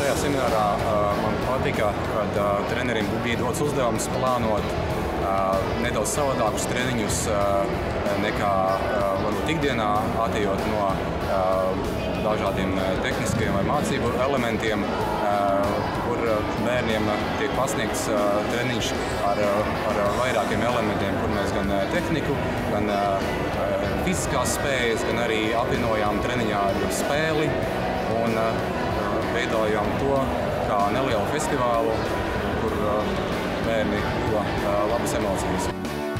šajā seminārā man patika, kad trenerim bija dots uzdevums plānot nedaudz savādākus treniņus nekā varbūt ikdienā, atejot no dažādiem tehniskiem vai mācību elementiem, kur bērniem tiek pasniegts treniņš ar vairākiem elementiem, kur mēs gan tehniku, gan fiziskās spējas, gan arī apvienojām treniņā ar spēli un veidojām to kā nelielu festivālu, kur bērni guva labas emocijas.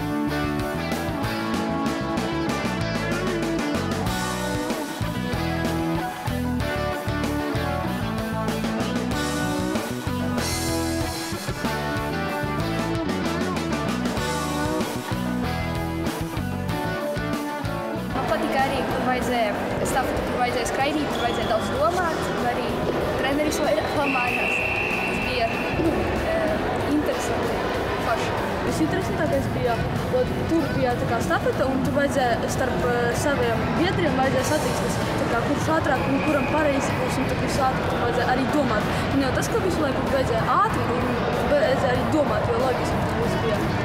Patika arī, kur vajadzēja stafeti, kur vajadzēja skraidīt, kur vajadzēja daudz domāt, un arī treneris vairāk pamājās. Tas bija interesanti, forši. Visinteresantākais bija, tur bija tā kā stafeta, un tur vajadzēja starp saviem biedriem vajadzēja satiksties, kurš ātrāk un kuram pareizi būs, un tad visu ātrāk tur vajadzēja arī domāt. Un jau tas, ka visu laiku vajadzēja ātri, un vajadzēja arī domāt, jo loģiski tas bija.